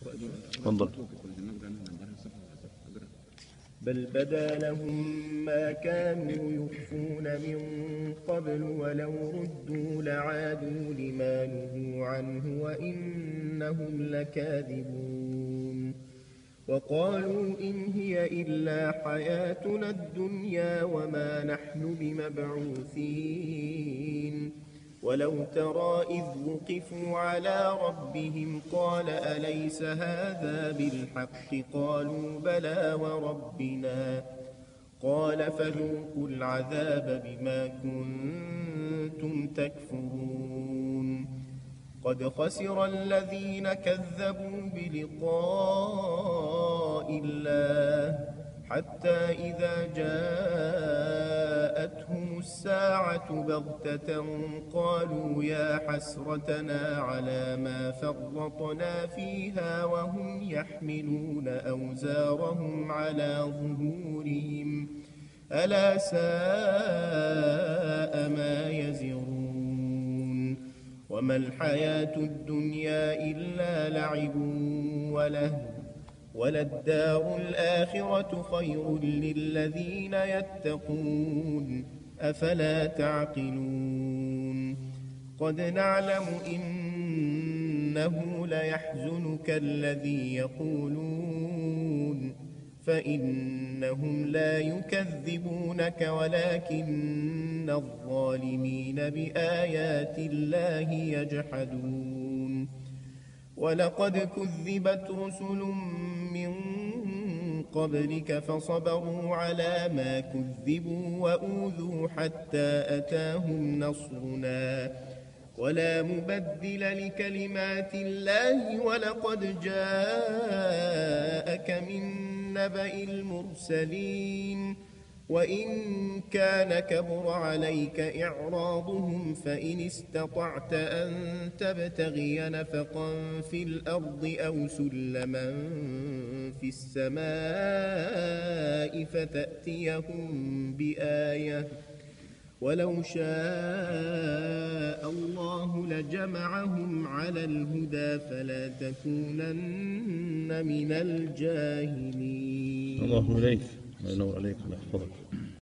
تفضل. بل بدا لهم ما كانوا يخفون من قبل ولو ردوا لعادوا لما نهوا عنه وإنهم لكاذبون. وقالوا إن هي إلا حياتنا الدنيا وما نحن بمبعوثين. ولو ترى إذ وقفوا على ربهم قال أليس هذا بالحق قالوا بلى وربنا قال فذوقوا العذاب بما كنتم تكفرون. قد خسر الذين كذبوا بلقاء الله حتى إذا جاءتهم الساعة بغتة قالوا يا حسرتنا على ما فرطنا فيها وهم يحملون أوزارهم على ظهورهم ألا ساء ما يزرون. وما الحياة الدنيا إلا لعب ولهو وللدار الآخرة خير للذين يتقون أفلا تعقلون. قد نعلم إنه ليحزنك الذي يقولون فإنهم لا يكذبونك ولكن الظالمين بآيات الله يجحدون. ولقد كذبت رسل من قبلك فصبروا على ما كذبوا وأوذوا حتى أتاهم نصرنا ولا مبدل لكلمات الله. ولقد جاءك من نبأ المرسلين. وإن كان كبر عليك إعراضهم فإن استطعت أن تبتغي نفقا في الأرض أو سلما في السماء فتأتيهم بآية ولو شاء الله لجمعهم على الهدى فلا تكونن من الجاهلين. الله إليك، الله ينور عليك، الله يحفظك.